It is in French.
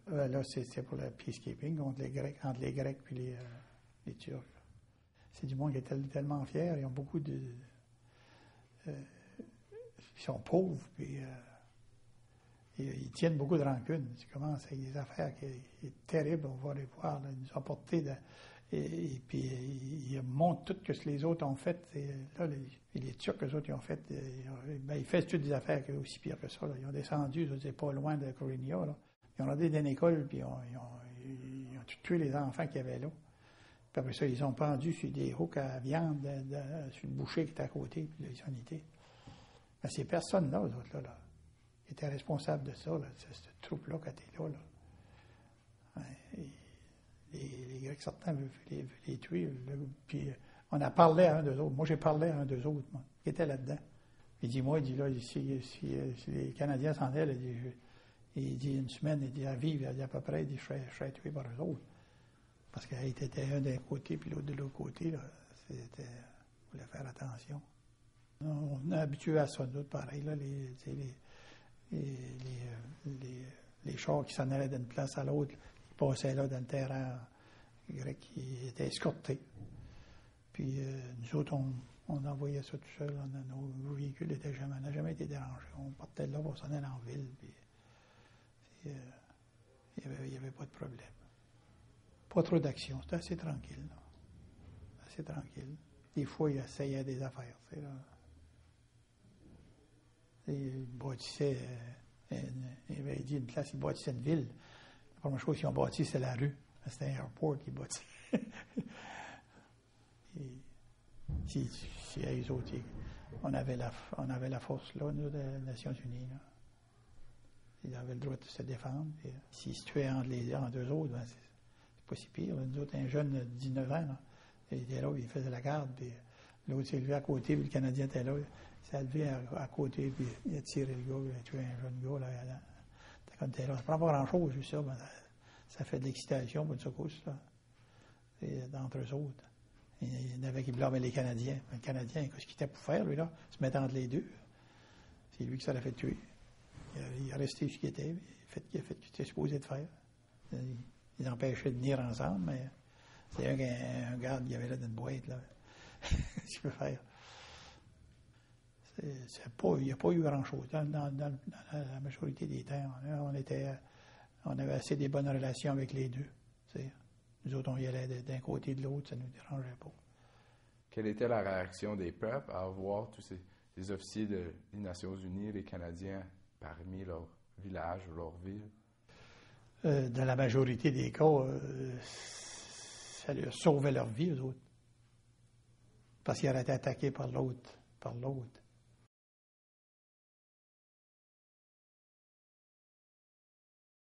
Là, c'est pour le peacekeeping entre les Grecs puis les Turcs. C'est du monde qui est tellement fiers. Ils ont beaucoup de... ils sont pauvres, puis ils tiennent beaucoup de rancune. Ils commencent avec des affaires qui sont terribles. On va les voir. Là, ils nous ont porté et puis ils montrent tout ce que les autres ont fait. Et là, les Turcs, eux autres, ils ont fait... ils font toutes des affaires qui sont aussi pires que ça. Là. Ils ont descendu, c'est pas loin de Korinia, là. Ils ont regardé dans une école, puis ils ont tué les enfants qu'il y avait là. Puis après ça, ils ont pendu sur des hooks à viande sur le boucher qui était à côté, puis là, ils ont été. Mais ces personnes-là, eux autres, là, ils étaient responsables de ça, là, cette troupe-là qui était là. Les Grecs, certains veulent les tuer. Là, puis on a parlé à un d'eux autres. Moi, j'ai parlé à un d'eux autres, moi, qui était là-dedans. Il dit, moi, si les Canadiens s'en allaient, il dit une semaine, il dit à vivre, il dit à peu près, il dit je serais tué par eux autres. Parce qu'il était un d'un côté, puis l'autre de l'autre côté, là, il fallait faire attention. On est habitué à ça, nous, pareil, là, les chars qui s'en allaient d'une place à l'autre, ils passaient là dans le terrain grec, qui était escorté. Puis nous autres, on envoyait ça tout seul, nos véhicules n'a jamais été dérangés. On partait de là, on s'en allait en ville, puis il n'y avait pas de problème. Pas trop d'action, c'était assez tranquille. Là. Assez tranquille. Des fois, il essayait des affaires. Tu sais, là. Il bâtissait, il dit une place, il bâtissait une ville. La première chose qu'ils ont bâti, c'est la rue. C'était un aéroport qu'ils bâtissaient. Si eux autres, on avait la force là, nous, des Nations Unies. Là. Ils avaient le droit de se défendre. S'ils se tuaient entre eux autres, ben, c'est pas si pire. Là. Nous autres, un jeune de 19 ans, là, il était là, il faisait la garde, puis l'autre s'est levé à côté, puis le Canadien était là. Il s'est levé à côté, puis il a tiré le gars, il a tué un jeune gars. Là, quand il était là. Ça prend pas grand-chose, juste ça, mais ça fait de l'excitation pour une secousse, là. D'entre eux autres. Il y en avait qui blâmaient les Canadiens. Le Canadien, qu'est-ce qu'il était pour faire, lui, là? Se mettre entre les deux. C'est lui qui s'en a fait tuer. Il est resté ce qu'il était. Il a fait ce qu'il était supposé de faire. Il empêchait de venir ensemble, mais c'est un garde qui avait là dans une boîte, là. Qu'est-ce qu'il peut faire? Il n'y a pas eu grand-chose. Dans la majorité des temps, on avait assez des bonnes relations avec les deux. T'sais. Nous autres, on y allait d'un côté et de l'autre, ça ne nous dérangeait pas. Quelle était la réaction des peuples à voir tous ces officiers des Nations Unies, les Canadiens, parmi leur village ou leur ville? Dans la majorité des cas, ça leur sauvait leur vie, eux autres. Parce qu'ils auraient été attaqués par l'autre.